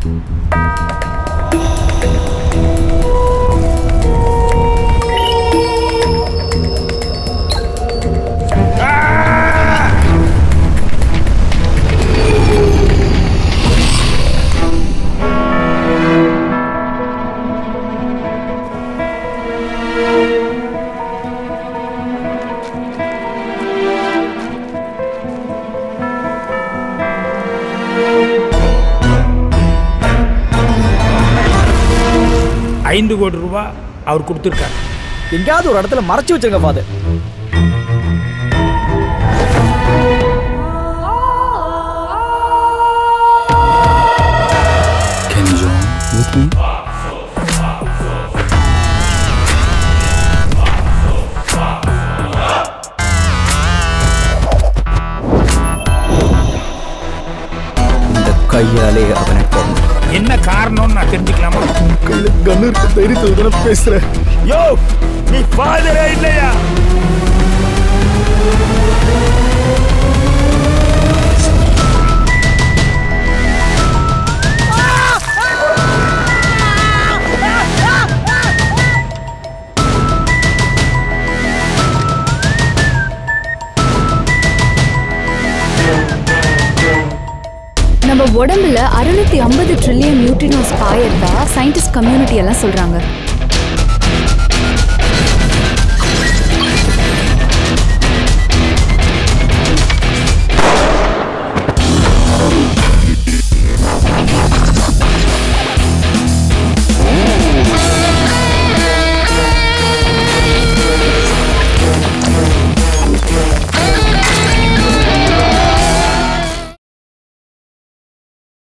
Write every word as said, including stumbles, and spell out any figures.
ஐந்து கோடி ரூபாய் அவர் கொடுத்துருக்காரு. எங்கேயாவது ஒரு இடத்துல மறைச்சு வச்சிருங்க father. Can you join with me? இந்த கையாலே அவனை கொண்டு என்ன காரணம்னு நான் தெரிஞ்சுக்கலாமா? கையில கன்னு இருக்க தைரியத்துல பேசுறேன். யோ, நீ ஃபாதரே இல்லையா? நம்ம உடம்புல அறுநூத்தி ஐம்பது ட்ரில்லியன் நியூட்ரினோஸ் பாயறதா சயின்டிஸ்ட் கம்யூனிட்டி எல்லாம் சொல்றாங்க.